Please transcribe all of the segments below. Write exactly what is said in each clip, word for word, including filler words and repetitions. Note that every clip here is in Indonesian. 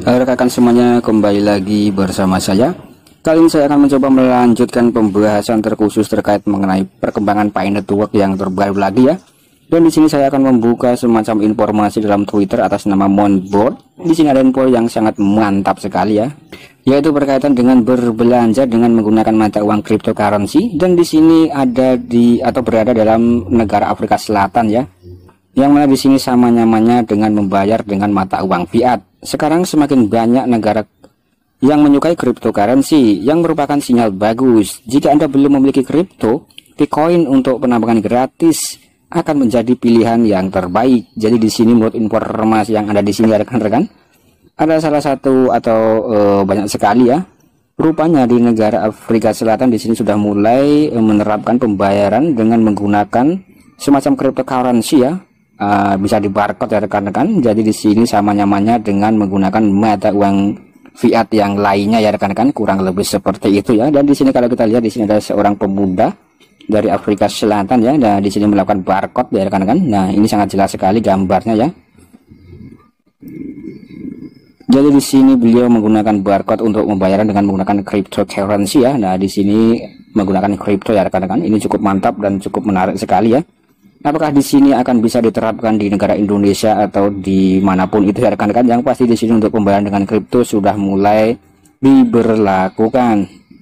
Halo rekan semuanya, kembali lagi bersama saya. Kali ini saya akan mencoba melanjutkan pembahasan terkhusus terkait mengenai perkembangan Pi Network yang terbaru lagi ya. Dan di sini saya akan membuka semacam informasi dalam Twitter atas nama Monboard. Di sini ada info yang sangat mantap sekali ya, yaitu berkaitan dengan berbelanja dengan menggunakan mata uang cryptocurrency. Dan di sini ada di atau berada dalam negara Afrika Selatan ya, yang mana di sini sama nyamannya dengan membayar dengan mata uang fiat. Sekarang semakin banyak negara yang menyukai cryptocurrency, yang merupakan sinyal bagus. Jika Anda belum memiliki kripto, Bitcoin untuk penambangan gratis akan menjadi pilihan yang terbaik. Jadi di sini menurut informasi yang ada di sini rekan-rekan, ada salah satu atau e, banyak sekali ya. Rupanya di negara Afrika Selatan di sini sudah mulai e, menerapkan pembayaran dengan menggunakan semacam cryptocurrency ya. Uh, bisa di barcode ya rekan-rekan. Jadi di sini sama nyamannya dengan menggunakan mata uang fiat yang lainnya ya rekan-rekan, kurang lebih seperti itu ya. Dan di sini kalau kita lihat di sini ada seorang pemuda dari Afrika Selatan ya. Nah di sini melakukan barcode ya rekan-rekan. Nah ini sangat jelas sekali gambarnya ya. Jadi di sini beliau menggunakan barcode untuk pembayaran dengan menggunakan cryptocurrency ya. Nah di sini menggunakan kripto ya rekan-rekan. Ini cukup mantap dan cukup menarik sekali ya. Apakah di sini akan bisa diterapkan di negara Indonesia atau dimanapun itu ya rekan-rekan? Yang pasti di sini untuk pembayaran dengan kripto sudah mulai diberlakukan.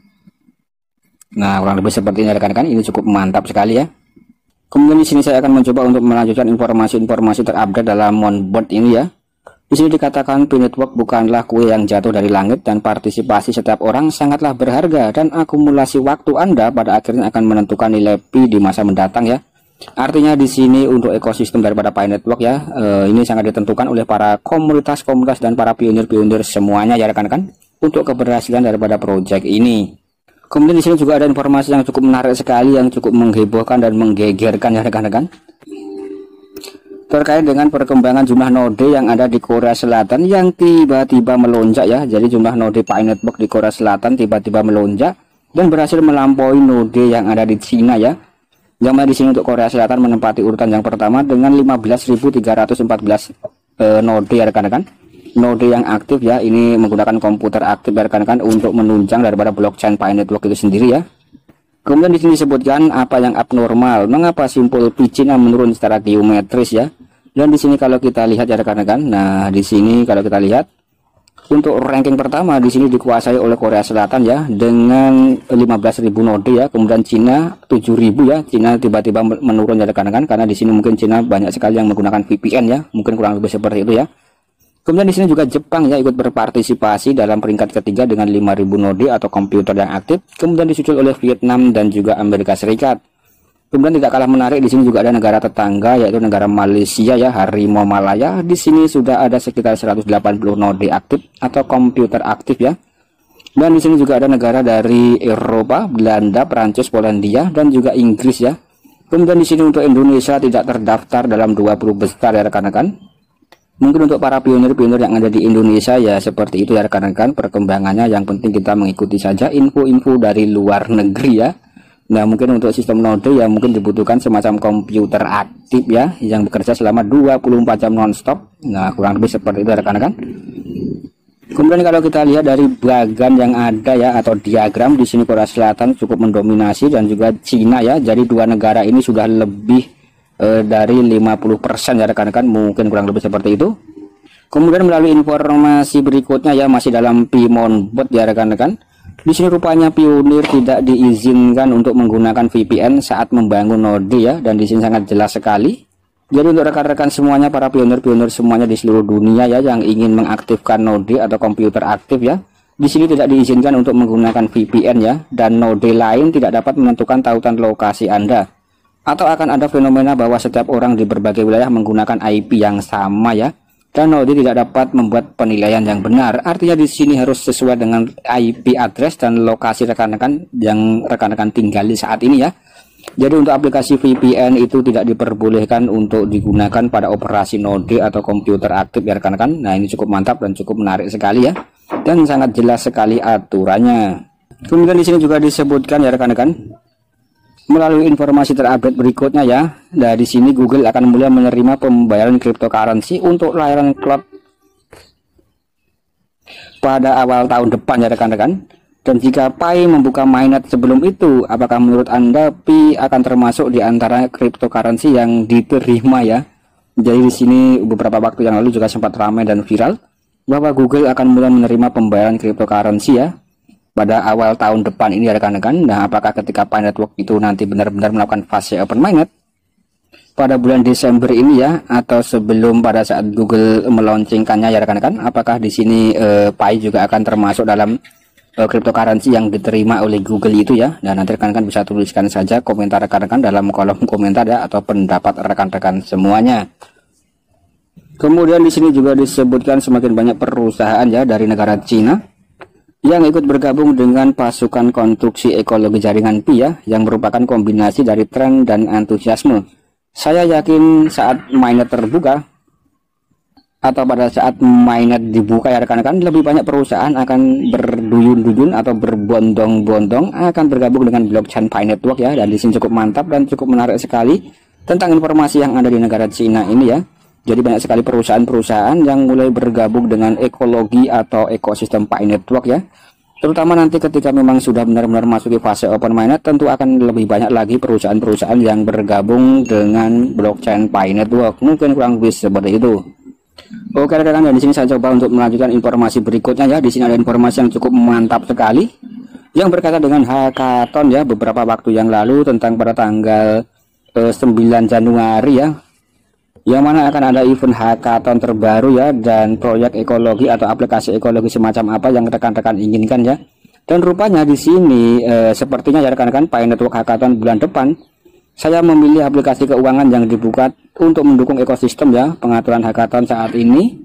Nah kurang lebih seperti ini rekan-rekan. Ini cukup mantap sekali ya. Kemudian di sini saya akan mencoba untuk melanjutkan informasi-informasi terupdate dalam Monboard ini ya. Di sini dikatakan Pi Network bukanlah kue yang jatuh dari langit, dan partisipasi setiap orang sangatlah berharga, dan akumulasi waktu Anda pada akhirnya akan menentukan nilai Pi di masa mendatang ya. Artinya di sini untuk ekosistem daripada Pi Network ya, eh, ini sangat ditentukan oleh para komunitas-komunitas dan para pionir-pionir semuanya ya rekan-rekan untuk keberhasilan daripada proyek ini. Kemudian di sini juga ada informasi yang cukup menarik sekali, yang cukup menghebohkan dan menggegerkan ya rekan-rekan, terkait dengan perkembangan jumlah node yang ada di Korea Selatan yang tiba-tiba melonjak ya. Jadi jumlah node Pi Network di Korea Selatan tiba-tiba melonjak dan berhasil melampaui node yang ada di Cina ya. Yang mana di sini untuk Korea Selatan menempati urutan yang pertama dengan lima belas ribu tiga ratus empat belas e, node ya rekan-rekan. Node yang aktif ya, ini menggunakan komputer aktif ya rekan-rekan untuk menunjang daripada blockchain Pi Network itu sendiri ya. Kemudian di sini disebutkan apa yang abnormal, mengapa simpul Pi Cina menurun secara geometris ya. Dan di sini kalau kita lihat ya rekan-rekan, nah di sini kalau kita lihat untuk ranking pertama di sini dikuasai oleh Korea Selatan ya dengan lima belas ribu node ya. Kemudian Cina tujuh ribu ya. Cina tiba-tiba menurun ya rekan-rekan, karena di sini mungkin Cina banyak sekali yang menggunakan V P N ya. Mungkin kurang lebih seperti itu ya. Kemudian di sini juga Jepang ya ikut berpartisipasi dalam peringkat ketiga dengan lima ribu node atau komputer yang aktif. Kemudian disusul oleh Vietnam dan juga Amerika Serikat. Kemudian tidak kalah menarik di sini juga ada negara tetangga yaitu negara Malaysia ya, Harimau Malaya. Di sini sudah ada sekitar seratus delapan puluh node aktif atau komputer aktif ya. Dan di sini juga ada negara dari Eropa, Belanda, Prancis, Polandia dan juga Inggris ya. Kemudian di sini untuk Indonesia tidak terdaftar dalam dua puluh besar ya rekan-rekan. Mungkin untuk para pionir-pionir yang ada di Indonesia ya seperti itu ya rekan-rekan perkembangannya. Yang penting kita mengikuti saja info-info dari luar negeri ya. Nah mungkin untuk sistem node ya mungkin dibutuhkan semacam komputer aktif ya yang bekerja selama dua puluh empat jam nonstop. Nah kurang lebih seperti itu rekan-rekan. Kemudian kalau kita lihat dari bagan yang ada ya atau diagram, di sini Korea Selatan cukup mendominasi dan juga Cina ya. Jadi dua negara ini sudah lebih eh, dari lima puluh persen ya rekan-rekan, mungkin kurang lebih seperti itu. Kemudian melalui informasi berikutnya ya, masih dalam Pi Monboard ya rekan-rekan. Di sini rupanya pionir tidak diizinkan untuk menggunakan V P N saat membangun node ya, dan di sini sangat jelas sekali. Jadi untuk rekan-rekan semuanya, para pionir-pionir semuanya di seluruh dunia ya yang ingin mengaktifkan node atau komputer aktif ya, di sini tidak diizinkan untuk menggunakan V P N ya, dan node lain tidak dapat menentukan tautan lokasi Anda. Atau akan ada fenomena bahwa setiap orang di berbagai wilayah menggunakan I P yang sama ya. Dan node tidak dapat membuat penilaian yang benar. Artinya di sini harus sesuai dengan I P address dan lokasi rekan-rekan yang rekan-rekan tinggali saat ini ya. Jadi untuk aplikasi V P N itu tidak diperbolehkan untuk digunakan pada operasi node atau komputer aktif ya rekan-rekan. Nah ini cukup mantap dan cukup menarik sekali ya. Dan sangat jelas sekali aturannya. Kemudian di sini juga disebutkan ya rekan-rekan, melalui informasi terupdate berikutnya ya. Nah, di sini Google akan mulai menerima pembayaran cryptocurrency untuk layanan cloud pada awal tahun depan ya rekan-rekan. Dan jika Pi membuka mainnet sebelum itu, apakah menurut Anda Pi akan termasuk di antara cryptocurrency yang diterima ya? Jadi di sini beberapa waktu yang lalu juga sempat ramai dan viral bahwa Google akan mulai menerima pembayaran cryptocurrency ya pada awal tahun depan ini ya rekan-rekan. Nah, apakah ketika Pi Network itu nanti benar-benar melakukan fase open mainnet pada bulan Desember ini ya, atau sebelum pada saat Google meluncurkannya ya rekan-rekan? Apakah di sini eh, Pi juga akan termasuk dalam cryptocurrency yang diterima oleh Google itu ya? Dan nanti rekan-rekan bisa tuliskan saja komentar rekan-rekan dalam kolom komentar ya, atau pendapat rekan-rekan semuanya. Kemudian di sini juga disebutkan semakin banyak perusahaan ya dari negara Cina yang ikut bergabung dengan pasukan konstruksi ekologi jaringan Pi ya, yang merupakan kombinasi dari tren dan antusiasme. Saya yakin saat mainnet terbuka atau pada saat mainnet dibuka ya rekan-rekan, lebih banyak perusahaan akan berduyun-duyun atau berbondong-bondong akan bergabung dengan blockchain Pi Network ya. Dan di sini cukup mantap dan cukup menarik sekali tentang informasi yang ada di negara Cina ini ya. Jadi banyak sekali perusahaan-perusahaan yang mulai bergabung dengan ekologi atau ekosistem Pi Network ya. Terutama nanti ketika memang sudah benar-benar masuk ke fase open mainnet, tentu akan lebih banyak lagi perusahaan-perusahaan yang bergabung dengan blockchain Pi Network. Mungkin kurang lebih seperti itu. Oke rekan-rekan, dan di sini saya coba untuk melanjutkan informasi berikutnya ya. Di sini ada informasi yang cukup mantap sekali yang berkaitan dengan hackathon ya, beberapa waktu yang lalu tentang pada tanggal eh, sembilan Januari ya, yang mana akan ada event hackathon terbaru ya, dan proyek ekologi atau aplikasi ekologi semacam apa yang rekan-rekan inginkan ya. Dan rupanya di sini eh, sepertinya ya rekan-rekan, Pi Network hackathon bulan depan saya memilih aplikasi keuangan yang dibuka untuk mendukung ekosistem ya. Pengaturan hackathon saat ini,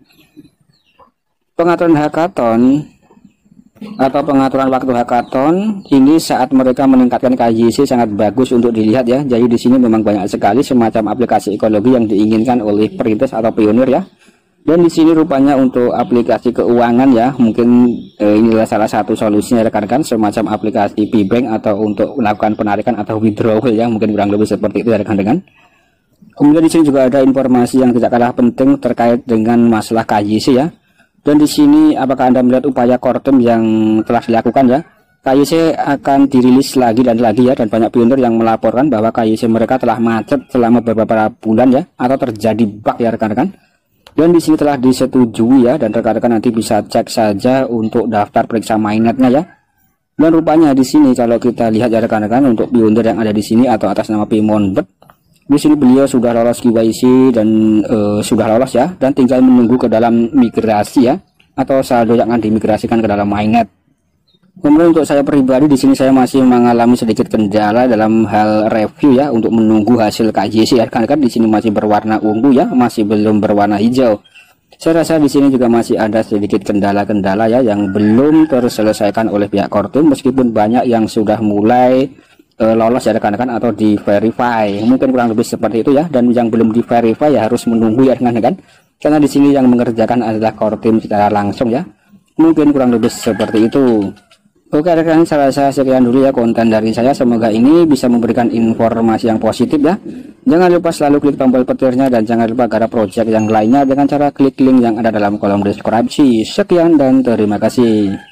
pengaturan hackathon atau pengaturan waktu hackathon ini saat mereka meningkatkan K Y C sangat bagus untuk dilihat ya. Jadi di sini memang banyak sekali semacam aplikasi ekologi yang diinginkan oleh perintis atau pionir ya. Dan di sini rupanya untuk aplikasi keuangan ya, mungkin eh, inilah salah satu solusinya rekan-rekan, semacam aplikasi Pi Bank atau untuk melakukan penarikan atau withdrawal ya, mungkin kurang lebih seperti itu ya rekan-rekan. Kemudian di sini juga ada informasi yang tidak kalah penting terkait dengan masalah K Y C ya. Dan di sini apakah Anda melihat upaya core team yang telah dilakukan ya? K Y C akan dirilis lagi dan lagi ya, dan banyak pionir yang melaporkan bahwa K Y C mereka telah macet selama beberapa bulan ya, atau terjadi bug ya rekan-rekan. Dan di sini telah disetujui ya, dan rekan-rekan nanti bisa cek saja untuk daftar periksa mainnetnya ya. Dan rupanya di sini kalau kita lihat ya rekan-rekan, untuk pionir yang ada di sini atau atas nama Pimonbet, di sini beliau sudah lolos K Y C dan uh, sudah lolos ya, dan tinggal menunggu ke dalam migrasi ya, atau saldo yang akan dimigrasikan ke dalam mainnet. Kemudian untuk saya pribadi di sini saya masih mengalami sedikit kendala dalam hal review ya, untuk menunggu hasil K Y C ya rekan-rekan. Di sini masih berwarna ungu ya, masih belum berwarna hijau. Saya rasa di sini juga masih ada sedikit kendala-kendala ya yang belum terselesaikan oleh pihak core team, meskipun banyak yang sudah mulai uh, lolos ya rekan-rekan atau di verify. Mungkin kurang lebih seperti itu ya, dan yang belum di verify ya harus menunggu ya rekan-rekan, karena di sini yang mengerjakan adalah core team secara langsung ya. Mungkin kurang lebih seperti itu. Oke rekan, saya rasa sekian dulu ya konten dari saya. Semoga ini bisa memberikan informasi yang positif ya. Jangan lupa selalu klik tombol petirnya, dan jangan lupa garap project yang lainnya dengan cara klik link yang ada dalam kolom deskripsi. Sekian dan terima kasih.